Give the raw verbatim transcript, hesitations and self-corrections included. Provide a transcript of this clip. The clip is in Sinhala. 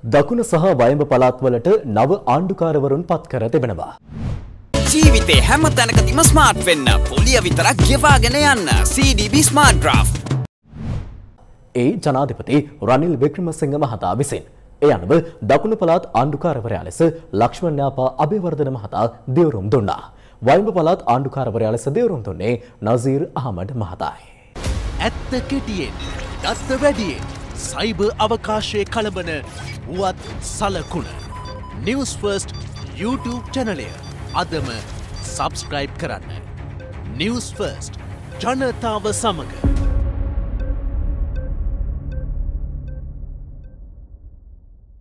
දකුණ සහ වයඹ පළාත්වලට නව ආණ්ඩුකාරවරුන් පත් කර තිබෙනවා. ජීවිතේ හැම තැනකදීම ස්මාර්ට් වෙන්න පොලිය විතරක් ගෙවාගෙන යන්න සී ඩී බී ස්මාර්ට් ඩ්‍රාෆ්ට්. ඒ ජනාධිපති රනිල් වික්‍රමසිංහ මහතා විසින් ඒ අනුව දකුණු පළාත් ආණ්ඩුකාරවරයා ලෙස ලක්ෂ්මන් යාපා අබේවර්ධන මහතා දියුරුම් දුන්නා. වයඹ පළාත් ආණ්ඩුකාරවරයා ලෙස දියුරුම් දුන්නේ නසීර් අහමඩ් මහතායි. ඇත්ත කෙටියෙන් දත්ත වැඩියෙන් සයිබර් අවකාශයේ කලබන වුවත් සලකුණ Newsfirst YouTube චැනලය අදම සබ්ස්ක්‍රයිබ් කරන්න. Newsfirst ජනතාව සමග